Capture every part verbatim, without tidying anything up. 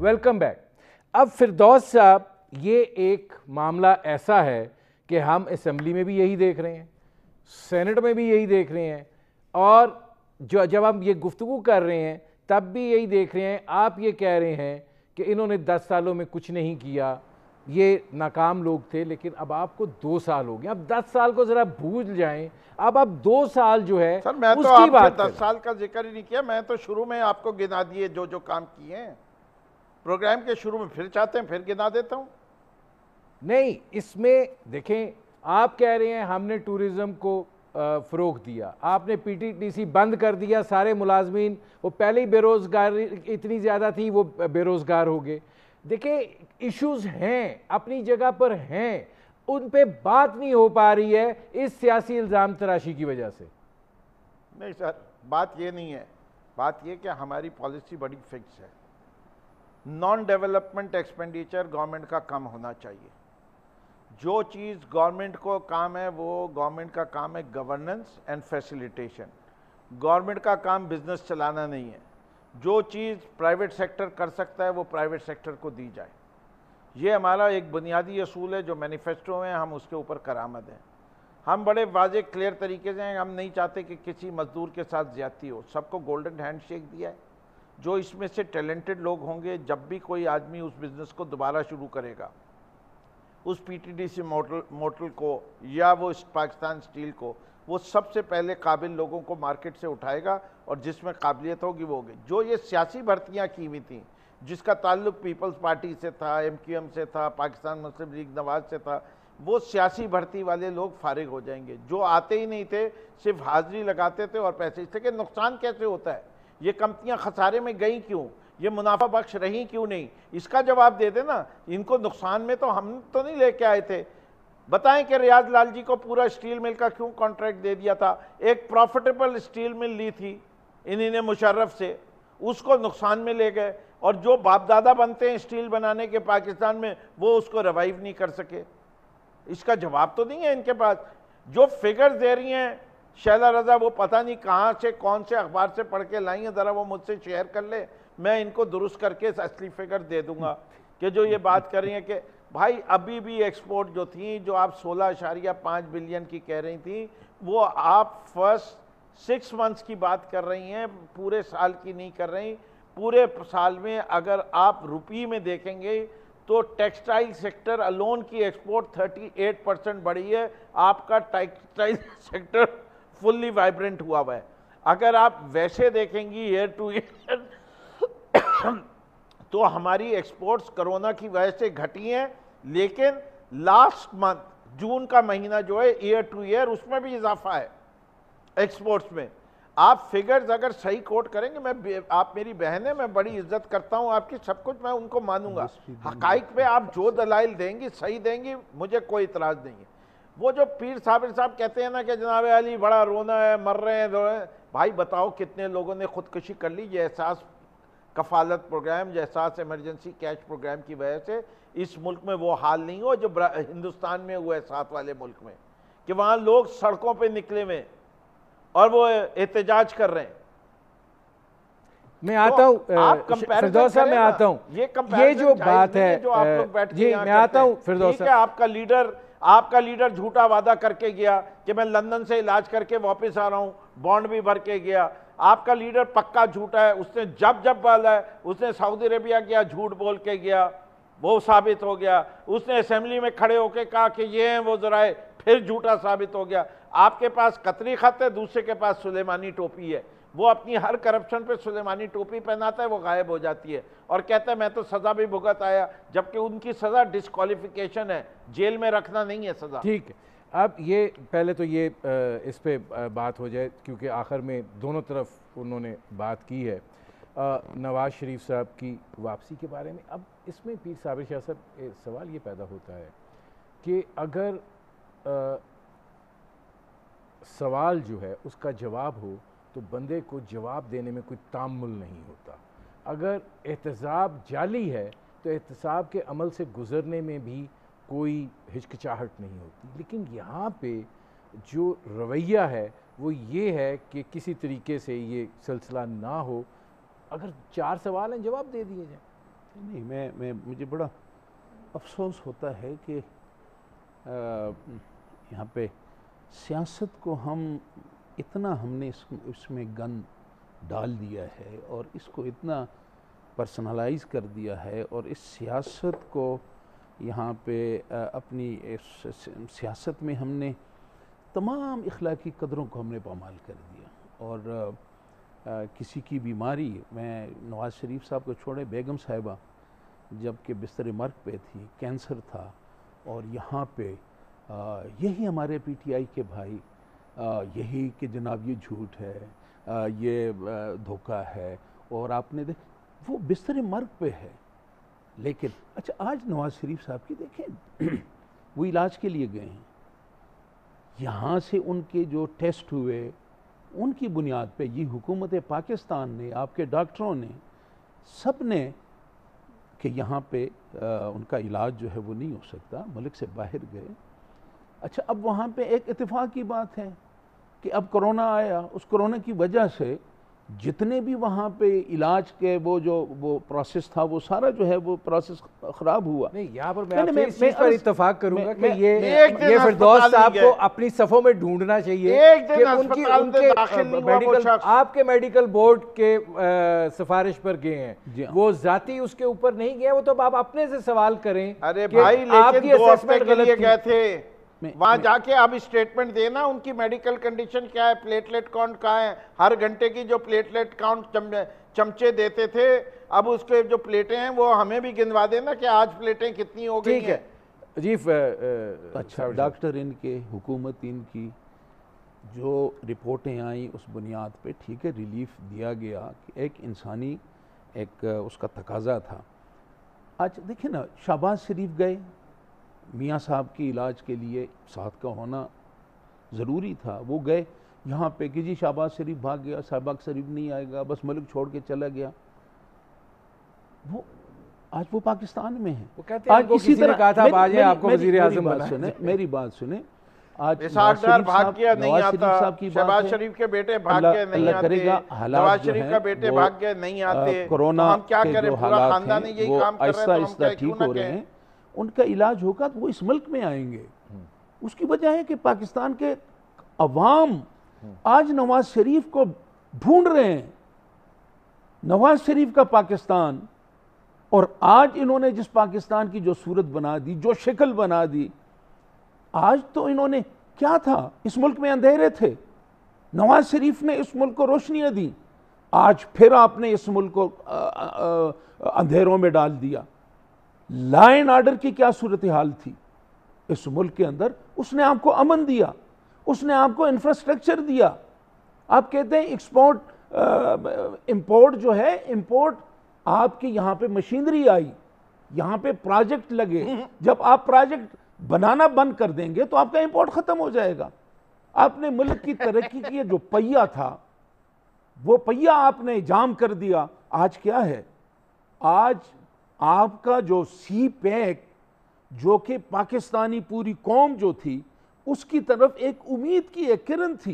Welcome back. اب فردوس صاحب یہ ایک معاملہ ایسا ہے کہ ہم اسمبلی میں بھی یہی دیکھ رہے ہیں, سینٹ میں بھی یہی دیکھ رہے ہیں, اور جو جب ہم یہ گفتگو کر رہے ہیں تب بھی یہی دیکھ رہے ہیں. آپ یہ کہہ رہے ہیں کہ انہوں نے دس سالوں میں کچھ نہیں کیا, یہ ناکام لوگ تھے, لیکن اب آپ کو دو سال ہو گئے. اب دس سال کو ذرا بھول جائیں, اب اب دو سال جو ہے سر میں اس تو کی آپ بات سے دس سال کا ذکر ہی نہیں کیا, میں تو شروع میں آپ کو گنا دیے جو جو کام کیے ہیں پروگرام کے شروع میں, پھر چاہتے ہیں پھر گنا دیتا ہوں. نہیں, اس میں دیکھیں آپ کہہ رہے ہیں ہم نے ٹورزم کو فروغ دیا, آپ نے پی ٹی ڈی سی بند کر دیا, سارے ملازمین وہ پہلے ہی بے روزگار اتنی زیادہ تھی وہ بے روزگار ہو گئے. دیکھیں ایشوز ہیں, اپنی جگہ پر ہیں, ان پہ بات نہیں ہو پا رہی ہے اس سیاسی الزام تراشی کی وجہ سے. نہیں سر, بات یہ نہیں ہے, بات یہ کہ ہماری پالیسی بڑی فکس ہے. نان ڈیولپمنٹ ایکسپینڈیچر گورنمنٹ کا کم ہونا چاہیے. جو چیز گورنمنٹ کو کام ہے وہ گورنمنٹ کا کام ہے گورننس اینڈ فیسیلیٹیشن. گورنمنٹ کا کام بزنس چلانا نہیں ہے. جو چیز پرائیویٹ سیکٹر کر سکتا ہے وہ پرائیویٹ سیکٹر کو دی جائے. یہ ہمارا ایک بنیادی اصول ہے جو مینیفیسٹو میں ہم اس کے اوپر کارآمد ہیں. ہم بڑے واضح کلیئر طریقے سے ہیں, ہم نہیں چاہتے کہ کسی مزدور کے ساتھ زیادتی ہو. سب کو گولڈن ہینڈ شیک دیا ہے. جو اس میں سے ٹیلنٹڈ لوگ ہوں گے, جب بھی کوئی آدمی اس بزنس کو دوبارہ شروع کرے گا, اس P T D C motel motel کو یا وہ پاکستان اسٹیل کو, وہ سب سے پہلے قابل لوگوں کو مارکیٹ سے اٹھائے گا, اور جس میں قابلیت ہوگی وہ ہوگی. جو یہ سیاسی بھرتیاں کی ہوئی تھیں جس کا تعلق پیپلز پارٹی سے تھا, ایم کیو ایم سے تھا, پاکستان مسلم لیگ نواز سے تھا, وہ سیاسی بھرتی والے لوگ فارغ ہو جائیں گے. جو آتے ہی نہیں تھے, صرف حاضری لگاتے تھے اور پیسے. اس سے کہ نقصان کیسے ہوتا ہے, یہ کمپنیاں خسارے میں گئیں کیوں, یہ منافع بخش رہیں کیوں نہیں, اس کا جواب دے دیں نا. ان کو نقصان میں تو ہم تو نہیں لے کے آئے تھے. بتائیں کہ ریاض لال جی کو پورا اسٹیل مل کا کیوں کانٹریکٹ دے دیا تھا. ایک پروفیٹیبل اسٹیل مل لی تھی انہی نے مشرف سے, اس کو نقصان میں لے گئے, اور جو باپ دادا بنتے ہیں اسٹیل بنانے کے پاکستان میں وہ اس کو ریوائیو نہیں کر سکے. اس کا جواب تو نہیں ہے ان کے پاس. جو فگرز دے رہی ہیں شیلا رضا, وہ پتہ نہیں کہاں سے کون سے اخبار سے پڑھ کے لائی ہیں, ذرا وہ مجھ سے شیئر کر لے, میں ان کو درست کر کے اصلی فگر دے دوں گا. کہ جو یہ بات کر رہی ہیں کہ بھائی ابھی بھی ایکسپورٹ جو تھیں, جو آپ سولہ اشاریہ پانچ بلین کی کہہ رہی تھیں, وہ آپ فرسٹ سکس منتھس کی بات کر رہی ہیں, پورے سال کی نہیں کر رہی. پورے سال میں اگر آپ روپی میں دیکھیں گے تو ٹیکسٹائل سیکٹر الون کی ایکسپورٹ تھرٹی ایٹ پرسنٹ بڑھی ہے. آپ کا ٹیکسٹائل سیکٹر فلی وائبرنٹ ہوا ہوا ہے. اگر آپ ویسے دیکھیں گی ایئر ٹو ایئر تو ہماری ایکسپورٹس کرونا کی وجہ سے گھٹی ہیں, لیکن لاسٹ منتھ جون کا مہینہ جو ہے ایئر ٹو ایئر اس میں بھی اضافہ ہے ایکسپورٹس میں. آپ فگرز اگر صحیح کوٹ کریں گے, میں آپ میری بہن ہے, میں بڑی عزت کرتا ہوں آپ کی, سب کچھ میں ان کو مانوں گا. حقائق پہ آپ جو دلائل دیں گی صحیح دیں گی, مجھے کوئی اعتراض نہیں ہے. وہ جو پیر صابر صاحب کہتے ہیں نا کہ جناب علی بڑا رونا ہے, مر رہے ہیں, بھائی بتاؤ کتنے لوگوں نے خودکشی کر لی یہ احساس کفالت پروگرام, یہ احساس ایمرجنسی کیش پروگرام کی وجہ سے. اس ملک میں وہ حال نہیں ہو جو ہندوستان میں ہوا ہے, ساتھ والے ملک میں, کہ وہاں لوگ سڑکوں پہ نکلے ہوئے اور وہ احتجاج کر رہے ہیں. میں آتا ہوں فردوس صاحب, میں آتا ہوں, یہ جو بات ہے جی میں آتا ہوں فردوس صاحب. آپ کا لیڈر آپ کا لیڈر جھوٹا وعدہ کر کے گیا کہ میں لندن سے علاج کر کے واپس آ رہا ہوں, بانڈ بھی بھر کے گیا. آپ کا لیڈر پکا جھوٹا ہے, اس نے جب جب بولا ہے, اس نے سعودی عربیہ گیا جھوٹ بول کے گیا, وہ ثابت ہو گیا. اس نے اسمبلی میں کھڑے ہو کے کہا کہ یہ ہیں وہ ذرائع, پھر جھوٹا ثابت ہو گیا. آپ کے پاس قطری خط ہے, دوسرے کے پاس سلیمانی ٹوپی ہے. وہ اپنی ہر کرپشن پہ سلیمانی ٹوپی پہناتا ہے, وہ غائب ہو جاتی ہے, اور کہتا ہے میں تو سزا بھی بھگت آیا, جبکہ ان کی سزا ڈسکوالیفیکیشن ہے, جیل میں رکھنا نہیں ہے سزا. ٹھیک ہے, اب یہ پہلے تو یہ اس پہ بات ہو جائے کیونکہ آخر میں دونوں طرف انہوں نے بات کی ہے. نواز شریف صاحب کی واپسی کے بارے میں, اب اس میں پیر صابر شاہ صاحب سوال یہ پیدا ہوتا ہے کہ اگر سوال جو ہے اس کا جواب ہو تو بندے کو جواب دینے میں کوئی تامل نہیں ہوتا. اگر احتساب جعلی ہے تو احتساب کے عمل سے گزرنے میں بھی کوئی ہچکچاہٹ نہیں ہوتی. لیکن یہاں پہ جو رویہ ہے وہ یہ ہے کہ کسی طریقے سے یہ سلسلہ نہ ہو. اگر چار سوال ہیں جواب دے دیے جائیں. نہیں میں میں مجھے بڑا افسوس ہوتا ہے کہ یہاں پہ سیاست کو ہم اتنا ہم نے اس اس میں گن ڈال دیا ہے اور اس کو اتنا پرسنلائز کر دیا ہے، اور اس سیاست کو یہاں پہ اپنی سیاست میں ہم نے تمام اخلاقی قدروں کو ہم نے پامال کر دیا، اور کسی کی بیماری، میں نواز شریف صاحب کو چھوڑے، بیگم صاحبہ جب کہ بستر مرگ پہ تھی، کینسر تھا، اور یہاں پہ یہی ہمارے پی ٹی آئی کے بھائی یہی کہ جناب یہ جھوٹ ہے، یہ دھوکہ ہے، اور آپ نے دیکھ وہ بستر مرگ پہ ہے۔ لیکن اچھا آج نواز شریف صاحب کی دیکھیں وہ علاج کے لیے گئے ہیں، یہاں سے ان کے جو ٹیسٹ ہوئے ان کی بنیاد پہ یہ حکومت پاکستان نے، آپ کے ڈاکٹروں نے، سب نے کہ یہاں پہ ان کا علاج جو ہے وہ نہیں ہو سکتا، ملک سے باہر گئے۔ اچھا اب وہاں پہ ایک اتفاق کی بات ہے کہ اب کرونا آیا، اس کرونا کی وجہ سے جتنے بھی وہاں پہ علاج کے وہ جو وہ پروسیس تھا وہ سارا جو ہے وہ پروسیس خراب ہوا۔ نہیں یہاں پر میں آپ سے اس چیز پر اتفاق کروں گا کہ یہ یہ فردوس صاحب کو اپنی صفوں میں ڈھونڈنا چاہیے کہ ان کی ان کے میڈیکل آپ کے میڈیکل بورڈ کے سفارش پر گئے ہیں، وہ ذاتی اس کے اوپر نہیں گئے، وہ تو آپ اپنے سے سوال کریں۔ ارے بھائی لیکن دو ہفتے کے لیے گئے تھے وہاں جا کے اب اسٹیٹمنٹ دینا ان کی میڈیکل کنڈیشن کیا ہے، پلیٹلیٹ کاؤنٹ کہاں ہے، ہر گھنٹے کی جو پلیٹلیٹ کاؤنٹ چمچے دیتے تھے اب اس کے جو پلیٹیں ہیں وہ ہمیں بھی گنوا دینا کہ آج پلیٹیں کتنی ہو گئی ہیں۔ جی اچھا ڈاکٹر ان کے حکومت ان کی جو رپورٹیں آئیں اس بنیاد پہ ٹھیک ہے ریلیف دیا گیا کہ ایک انسانی ایک اس کا تقاضا تھا۔ آج دیکھیں نا شہباز شریف گئے، میاں صاحب کی علاج کے لیے ساتھ کا ہونا ضروری تھا، وہ گئے یہاں پہ کہ جی شہباز شریف بھاگ گیا، شہباز شریف نہیں آئے گا، بس ملک چھوڑ کے چلا گیا۔ وہ آج وہ پاکستان میں ہے، وہ کہتے ہیں کسی نے کہا تھا آج آپ کو وزیر اعظم بنائیں۔ میری بات سنیں، آج اسحاق ڈار بھاگ گیا نہیں آتا، شہباز شریف کے بیٹے بھاگ گئے نہیں آتے، نواز شریف کا بیٹے بھاگ گئے نہیں آتے، کورونا ہم کیا کے کریں، جو پورا حالات خاندان ہیں یہی وہ کام کر آہستہ رہے ہیں تو ہم آہستہ کیا کیوں ٹھیک نہ ہو رہے کہیں۔ ہیں، ان کا علاج ہوگا تو وہ اس ملک میں آئیں گے۔ اس کی وجہ ہے کہ پاکستان کے عوام آج نواز شریف کو ڈھونڈ رہے ہیں، نواز شریف کا پاکستان، اور آج انہوں نے جس پاکستان کی جو صورت بنا دی، جو شکل بنا دی، آج تو انہوں نے کیا تھا، اس ملک میں اندھیرے تھے، نواز شریف نے اس ملک کو روشنیاں دی، آج پھر آپ نے اس ملک کو اندھیروں میں ڈال دیا۔ لا اینڈ آرڈر کی کیا صورتحال تھی اس ملک کے اندر، اس نے آپ کو امن دیا، اس نے آپ کو انفراسٹرکچر دیا۔ آپ کہتے ہیں ایکسپورٹ امپورٹ جو ہے، امپورٹ آپ کی یہاں پہ مشینری آئی، یہاں پہ پروجیکٹ لگے، جب آپ پروجیکٹ بنانا بند کر دیں گے تو آپ کا امپورٹ ختم ہو جائے گا۔ آپ نے ملک کی ترقی کی جو پہیہ تھا وہ پہیہ آپ نے جام کر دیا۔ آج کیا ہے، آج آپ کا جو سی پیک جو کہ پاکستانی پوری قوم جو تھی اس کی طرف ایک امید کی ایک کرن تھی،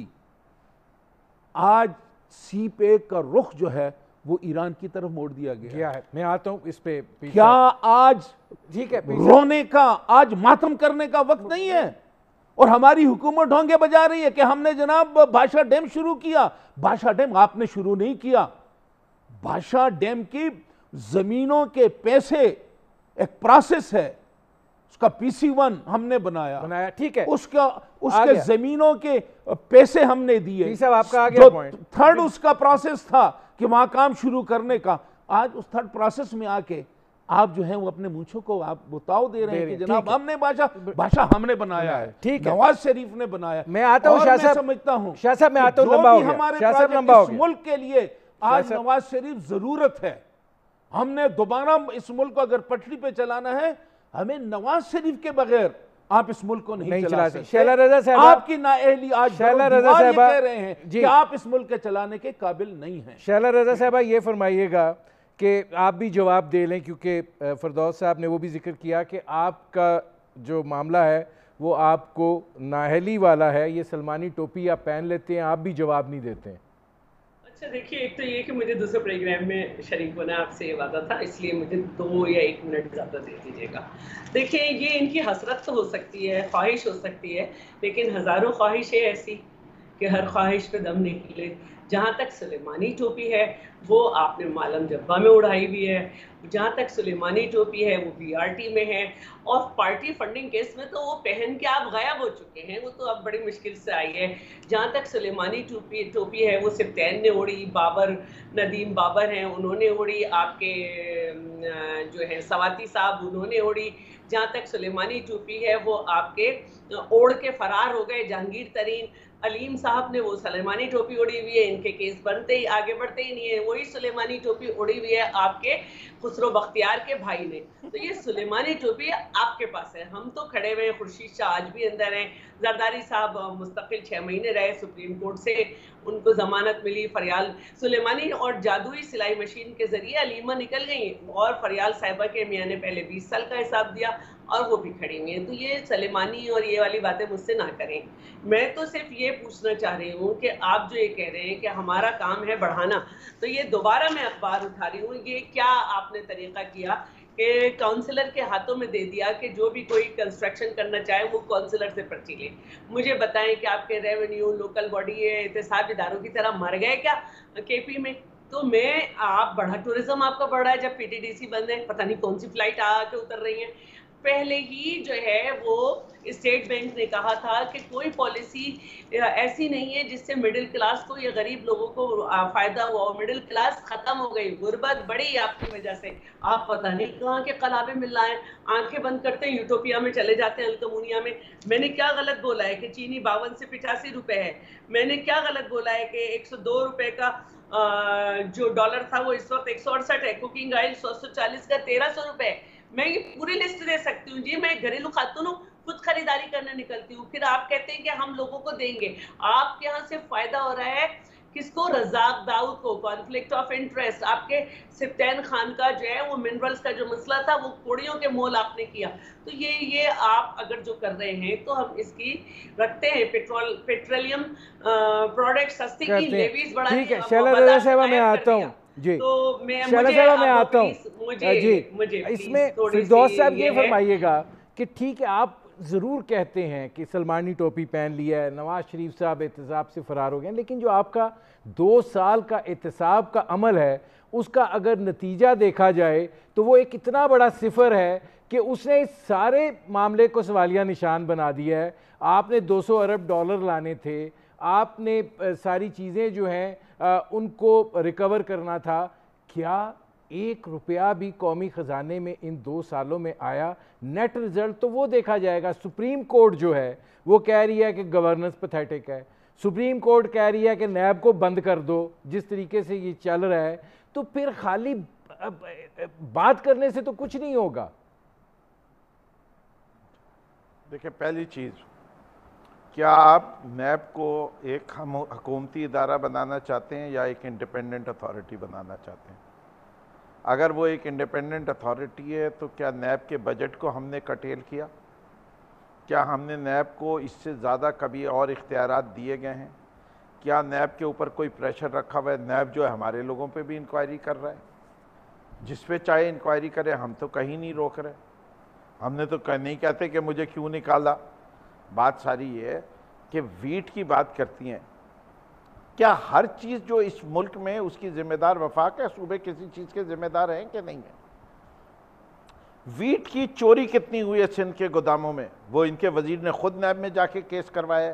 آج سی پیک کا رخ جو ہے وہ ایران کی طرف موڑ دیا گیا ہے۔ میں آتا ہوں اس پہ، کیا آج رونے کا، آج ماتم کرنے کا وقت نہیں ہے؟ اور ہماری حکومت ڈھونگے بجا رہی ہے کہ ہم نے جناب بھاشا ڈیم شروع کیا۔ بھاشا ڈیم آپ نے شروع نہیں کیا، بھاشا ڈیم کی زمینوں کے پیسے ایک پروسیس ہے، اس کا پی سی ون ہم نے بنایا بنایا ٹھیک ہے، اس کا اس کے زمینوں کے پیسے ہم نے دیے، آپ کا آگے پوائنٹ تھرڈ اس کا پروسیس تھا کہ وہاں کام شروع کرنے کا۔ آج اس تھرڈ پروسیس میں آ کے آپ جو ہیں وہ اپنے مونچھوں کو آپ بتاؤ دے رہے ہیں کہ جناب ہم نے بھاشا بھاشا ہم نے بنایا ہے، نواز شریف نے بنایا ہے۔ میں آتا ہوں شاہ صاحب، سمجھتا ہوں شاہ صاحب میں آتا ہوں، لمبا ہو گیا شاہ صاحب، لمبا ہو گیا۔ اس ملک کے لیے آج نواز شریف ضرورت ہے، ہم نے دوبارہ اس ملک کو اگر پٹری پہ چلانا ہے، ہمیں نواز شریف کے بغیر آپ اس ملک کو نہیں چلا سکتے۔ شیلہ رضا صاحب، آپ کی نااہلی آج شیلہ رضا یہ صاحبہ کہہ رہے ہیں کہ آپ اس ملک کے چلانے کے قابل نہیں ہیں۔ شیلہ رضا صاحبہ یہ فرمائیے گا کہ آپ بھی جواب دے لیں، کیونکہ فردوس صاحب نے وہ بھی ذکر کیا کہ آپ کا جو معاملہ ہے وہ آپ کو نااہلی والا ہے، یہ سلمانی ٹوپی آپ پہن لیتے ہیں، آپ بھی جواب نہیں دیتے ہیں۔ اچھا دیکھیے، ایک تو یہ کہ مجھے دوسرے پروگرام میں شریک ہونا آپ سے یہ وعدہ تھا، اس لیے مجھے دو یا ایک منٹ زیادہ دے دیجیے گا. دیکھیں یہ ان کی حسرت تو ہو سکتی ہے، خواہش ہو سکتی ہے، لیکن ہزاروں خواہشیں ایسی کہ ہر خواہش پہ دم نہیں نکلے. جہاں تک سلیمانی ٹوپی ہے وہ آپ نے معلم جبہ میں اڑائی ہوئی ہے، جہاں تک سلیمانی ٹوپی ہے وہ بی آر ٹی میں ہے، اور پارٹی فنڈنگ کیس میں تو وہ پہن کے آپ غائب ہو چکے ہیں، وہ تو اب بڑی مشکل سے آئی ہے. جہاں تک سلیمانی ٹوپی ٹوپی ہے وہ سبطین نے اوڑی، بابر ندیم بابر ہیں انہوں نے اوڑی، آپ کے جو ہے سواتی صاحب انہوں نے اوڑی. جہاں تک سلیمانی ٹوپی ہے وہ آپ کے اوڑھ کے فرار ہو گئے جہانگیر ترین. علیم صاحب نے وہ سلیمانی ٹوپی اڑی ہوئی ہے، ان کے کیس بنتے ہی آگے بڑھتے ہی نہیں ہے. وہی سلیمانی ٹوپی اڑی ہوئی ہے آپ کے خسرو بختیار کے بھائی نے. تو یہ سلیمانی ٹوپی آپ کے پاس ہے، ہم تو کھڑے ہوئے ہیں. خورشید شاہ آج بھی اندر ہیں، زرداری صاحب مستقل چھ مہینے رہے سپریم کورٹ سے، ان کو ضمانت ملی. فریال سلیمانی اور جادوئی سلائی مشین کے ذریعے علیمہ نکل گئی، اور فریال صاحبہ کے میاں نے پہلے بیس سال کا حساب دیا اور وہ بھی کھڑی ہوئی ہیں. تو یہ سلیمانی اور یہ والی باتیں مجھ سے نہ کریں. میں تو صرف یہ پوچھنا چاہ رہی ہوں کہ آپ جو یہ کہہ رہے ہیں کہ ہمارا کام ہے بڑھانا، تو یہ دوبارہ میں اخبار اٹھا رہی ہوں، یہ کیا آپ نے طریقہ کیا کہ کاؤنسلر کے ہاتھوں میں دے دیا کہ جو بھی کوئی کنسٹرکشن کرنا چاہے وہ کاؤنسلر سے پرچی لے؟ مجھے بتائیں کہ آپ کے ریونیو لوکل باڈی احتساب اداروں کی طرح مر گئے کیا کے پی میں؟ تو میں آپ بڑھا ٹورزم آپ کا بڑھ رہا ہے جب پی ٹی ڈی سی بند ہے، پتہ نہیں کون سی فلائٹ آ کے اتر رہی ہیں. پہلے ہی جو ہے وہ اسٹیٹ بینک نے کہا تھا کہ کوئی پالیسی ایسی نہیں ہے جس سے مڈل کلاس کو یا غریب لوگوں کو فائدہ ہوا. اور مڈل کلاس ختم ہو گئی، غربت بڑی آپ کی وجہ سے. آپ پتہ نہیں کہاں کے قلابے مل رہے ہیں، آنکھیں بند کرتے ہیں یوٹوپیا میں چلے جاتے ہیں، الکمونیا میں. میں نے کیا غلط بولا ہے کہ چینی باون سے پچاسی روپے ہے؟ میں نے کیا غلط بولا ہے کہ ایک سو دو روپے کا جو ڈالر تھا وہ اس وقت ایک سو اڑسٹھ ہے؟ کوکنگ آئل سو سو چالیس کا تیرہ سو روپے. میں یہ پوری لسٹ دے سکتی ہوں جی. میں گھریلو خاتون ہوں، خود خریداری کرنے نکلتی ہوں. پھر آپ کہتے ہیں کہ ہم لوگوں کو دیں گے. آپ کے یہاں سے فائدہ ہو رہا ہے کس کو؟ رزاق داؤد کو. Conflict of interest. آپ کے سبطین خان کا جو ہے وہ منرلز کا جو مسئلہ تھا وہ کوڑیوں کے مول آپ نے کیا. تو یہ یہ آپ اگر جو کر رہے ہیں تو ہم اس کی رکھتے ہیں. پیٹرول پیٹرولیم پروڈکٹ سستی کی، لیویز بڑھا دی. ٹھیک ہے شیلا رضا صاحبہ میں آتا ہوں جی. تو میں شیلا صاحبہ میں آتا ہوں جی. اس میں فردوس صاحب یہ فرمائیے گا کہ ٹھیک ہے آپ ضرور کہتے ہیں کہ سلمانی ٹوپی پہن لیا ہے، نواز شریف صاحب احتساب سے فرار ہو گئے ہیں، لیکن جو آپ کا دو سال کا احتساب کا عمل ہے اس کا اگر نتیجہ دیکھا جائے تو وہ ایک اتنا بڑا صفر ہے کہ اس نے اس سارے معاملے کو سوالیہ نشان بنا دیا ہے. آپ نے دو سو ارب ڈالر لانے تھے، آپ نے ساری چیزیں جو ہیں ان کو ریکور کرنا تھا. کیا ایک روپیہ بھی قومی خزانے میں ان دو سالوں میں آیا؟ نیٹ رزلٹ تو وہ دیکھا جائے گا. سپریم کورٹ جو ہے وہ کہہ رہی ہے کہ گورننس پیتھیٹک ہے. سپریم کورٹ کہہ رہی ہے کہ نیب کو بند کر دو جس طریقے سے یہ چل رہا ہے. تو پھر خالی بات کرنے سے تو کچھ نہیں ہوگا. دیکھیں پہلی چیز، کیا آپ نیب کو ایک حکومتی ادارہ بنانا چاہتے ہیں یا ایک انڈیپینڈنٹ اتھارٹی بنانا چاہتے ہیں؟ اگر وہ ایک انڈیپینڈنٹ اتھارٹی ہے تو کیا نیب کے بجٹ کو ہم نے کٹیل کیا؟ کیا ہم نے نیب کو اس سے زیادہ کبھی اور اختیارات دیے گئے ہیں؟ کیا نیب کے اوپر کوئی پریشر رکھا ہوا ہے؟ نیب جو ہے ہمارے لوگوں پہ بھی انکوائری کر رہا ہے، جس پہ چاہے انکوائری کرے، ہم تو کہیں نہیں روک رہے. ہم نے تو نہیں کہتے کہ مجھے کیوں نکالا. بات ساری یہ ہے کہ ویٹ کی بات کرتی ہیں. کیا ہر چیز جو اس ملک میں اس کی ذمہ دار وفاق ہے؟ صوبے کسی چیز کے ذمہ دار ہیں کہ نہیں ہیں؟ ویٹ کی چوری کتنی ہوئی ہے سندھ کے گوداموں میں؟ وہ ان کے وزیر نے خود نیب میں جا کے کیس کروایا ہے.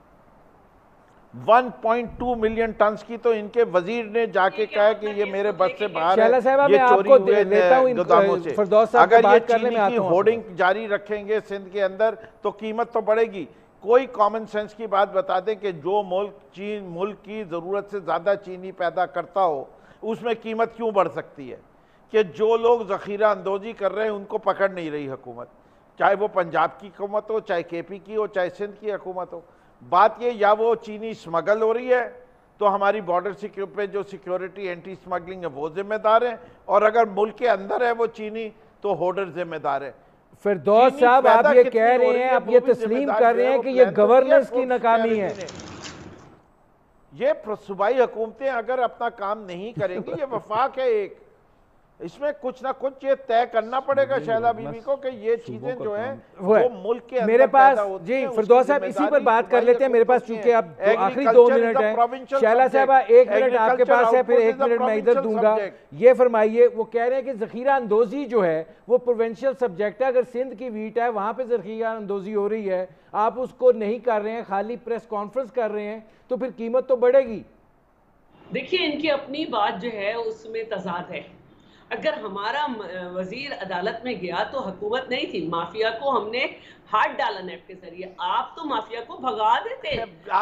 One point two million tons کی تو ان کے وزیر نے جا کے کہا کہ یہ میرے بس سے باہر ہے، یہ چوری ہوئے گوداموں سے. اگر یہ چینی کی ہورڈنگ جاری رکھیں گے سندھ کے اندر تو قیمت تو بڑھے گی. کوئی کامن سینس کی بات بتا دیں کہ جو ملک چین ملک کی ضرورت سے زیادہ چینی پیدا کرتا ہو اس میں قیمت کیوں بڑھ سکتی ہے؟ کہ جو لوگ ذخیرہ اندوزی کر رہے ہیں ان کو پکڑ نہیں رہی حکومت، چاہے وہ پنجاب کی حکومت ہو، چاہے کے پی کی ہو، چاہے سندھ کی حکومت ہو. بات یہ یا وہ چینی سمگل ہو رہی ہے تو ہماری بارڈر پہ جو سیکیورٹی اینٹی سمگلنگ ہے وہ ذمہ دار ہیں، اور اگر ملک کے اندر ہے وہ چینی تو ہولڈر ذمہ دار ہے. فردوس صاحب آپ یہ کہہ رہے ہیں، آپ یہ تسلیم کر رہے ہیں کہ یہ گورننس کی ناکامی ہے. یہ صوبائی حکومتیں اگر اپنا کام نہیں کریں گی، یہ وفاق ہے ایک، اس میں کچھ نہ کچھ یہ طے کرنا پڑے گا شہلا بی بی کو کہ یہ چیزیں جو ہیں وہ ملک کے میرے اندر پاس پیدا ہوتی جی ہیں، اس فردوس کی صاحب ذمہ اسی پر داری بات کر صوبائی لیتے ہیں، میرے پاس حکومتوں کی چونکہ اب ہے۔ آخری دو Agriculture منٹ is a ہیں، provincial شہلا subject. صاحبہ ایک منٹ آپ کے Agriculture پاس ہے، پھر output ایک is a منٹ میں ادھر provincial دوں گا۔ subject. یہ فرمائیے، وہ کہہ رہے ہیں کہ ذخیرہ اندوزی جو ہے وہ پروونشل سبجیکٹ ہے، اگر سندھ کی ویٹ ہے وہاں پہ ذخیرہ اندوزی ہو رہی ہے، آپ اس کو نہیں کر رہے ہیں، خالی پریس کانفرنس کر رہے ہیں، تو پھر قیمت تو بڑھے گی۔ دیکھیے ان کی اپنی بات جو ہے اس میں تضاد ہے۔ اگر ہمارا وزیر عدالت میں گیا تو حکومت نہیں تھی، مافیا کو ہم نے ہاتھ ڈالا نیب کے ذریعے، آپ تو مافیا کو بھگا دیتے،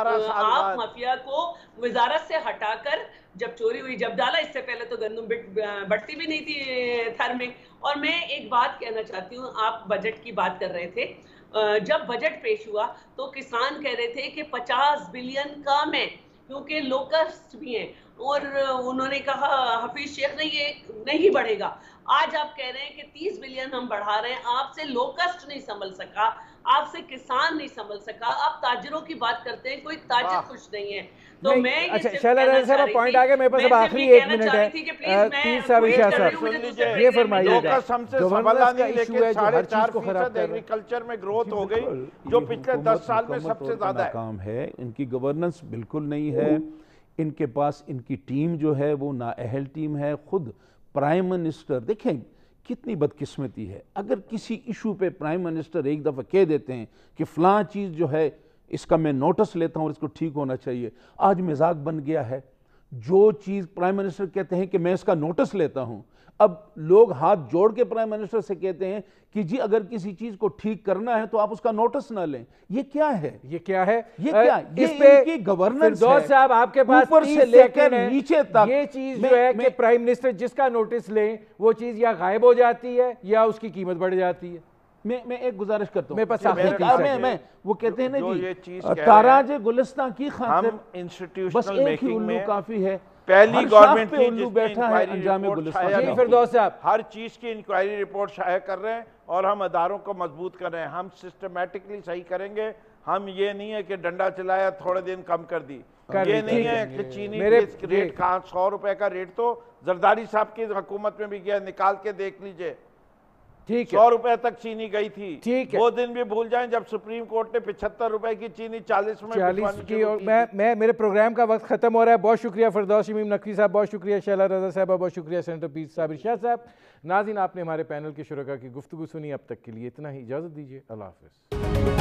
آپ مافیا کو وزارت سے ہٹا کر جب چوری ہوئی جب ڈالا، اس سے پہلے تو گندم بڑھتی بھی نہیں تھی تھر میں۔ اور میں ایک بات کہنا چاہتی ہوں، آپ بجٹ کی بات کر رہے تھے، جب بجٹ پیش ہوا تو کسان کہہ رہے تھے کہ پچاس بلین کم ہے کیونکہ لوکسٹ بھی ہیں، اور انہوں نے کہا حفیظ شیخ نے یہ نہیں بڑھے گا۔ آج آپ کہہ رہے ہیں کہ تیس بلین ہم بڑھا رہے ہیں، آپ سے لوکسٹ نہیں سنبھل سکا، آپ سے کسان نہیں سنبھل سکا، آپ تاجروں کی بات کرتے ہیں، کوئی تاجر خوش نہیں ہے۔ تو میں یہ اچھا صرف شہلا کہنا رضا چاہ صاحب رہی پوائنٹ تھی، آگے، میرے پاس میں اب صرف آخری یہ ایک کہنا منٹ چاہ ہے، رہی تھی کہ پلیز میں پیر صاحب کوشش شاہ کر رہی ہوں، صاحب مجھے دوسرے پروگرام میں یہ فرمائیے گا، لوکس ہم سے گورننس سنبھلا کا نہیں، ایشو لیکن ہے جو ساڑھے ہر چیز چار کو خراب فیصد کر رہا ہے۔ ایگریکلچر میں گروتھ ہو گئی جو یہ پچھلے حکومت دس سال میں مکمل سب طور سے پر زیادہ ہے۔ ناکام ہے، ان کی گورننس بالکل نہیں ہے، ان کے پاس ان کی ٹیم جو ہے وہ نااہل ٹیم ہے۔ خود پرائم منسٹر دیکھیں کتنی بدقسمتی ہے، اگر کسی ایشو پہ پرائم منسٹر ایک دفعہ کہہ دیتے ہیں کہ فلاں چیز جو ہے اس کا میں نوٹس لیتا ہوں اور اس کو ٹھیک ہونا چاہیے، آج مزاق بن گیا ہے، جو چیز پرائم منسٹر کہتے ہیں کہ میں اس کا نوٹس لیتا ہوں، اب لوگ ہاتھ جوڑ کے پرائم منسٹر سے کہتے ہیں کہ جی اگر کسی چیز کو ٹھیک کرنا ہے تو آپ اس کا نوٹس نہ لیں۔ یہ کیا ہے؟ یہ کیا ہے؟ یہ کیا؟ اس یہ پہ ان کی گورننس ہے۔ فردوس صاحب آپ کے پاس اوپر تیس سے لے کر سیکنڈ ہے، نیچے تک یہ چیز جو ہے کہ پرائم منسٹر جس کا نوٹس لیں وہ چیز یا غائب ہو جاتی ہے یا اس کی قیمت بڑھ جاتی ہے۔ میں میں ایک گزارش کرتا ہوں، میرے پاس آخری تیس میں سیکنڈ میں وہ کہتے ہیں نا جو یہ جی چیز کہہ رہے ہیں، تاراج گلستان کی خاطر ہم بس انسٹیٹیوشنل ایک ہی میکنگ الو میں کافی ہے، پہلی ہر شاخ گورنمنٹ پہ تھی الو جس نے بیٹھا ہے انکوائری انجام رپورٹ گلستان شائع جی کی۔ فردوس صاحب، ہر چیز کی انکوائری رپورٹ شائع کر رہے ہیں اور ہم اداروں کو مضبوط کر رہے ہیں، ہم سسٹمیٹکلی صحیح کریں گے۔ ہم یہ نہیں ہے کہ ڈنڈا چلایا تھوڑے دن کم کر دی، یہ نہیں ہے کہ چینی کے ریٹ کہاں، سو روپے کا ریٹ تو زرداری صاحب کی حکومت میں بھی گیا، نکال کے دیکھ لیجئے، ٹھیک ہے، سو روپے تک چینی گئی تھی۔ ٹھیک ہے، وہ دن بھی بھول جائیں جب سپریم کورٹ نے پچھتر روپے کی چینی چالیس میں چالیس کی، اور میں میں میرے پروگرام کا وقت ختم ہو رہا ہے۔ بہت شکریہ فردوس شمیم نقوی صاحب، بہت شکریہ شہلا رضا صاحبہ، بہت شکریہ سینٹر پیس صابر شاہ صاحب۔ ناظرین آپ نے ہمارے پینل کے شرکاء کی گفتگو سنی، اب تک کے لیے اتنا ہی، اجازت دیجیے، اللہ حافظ۔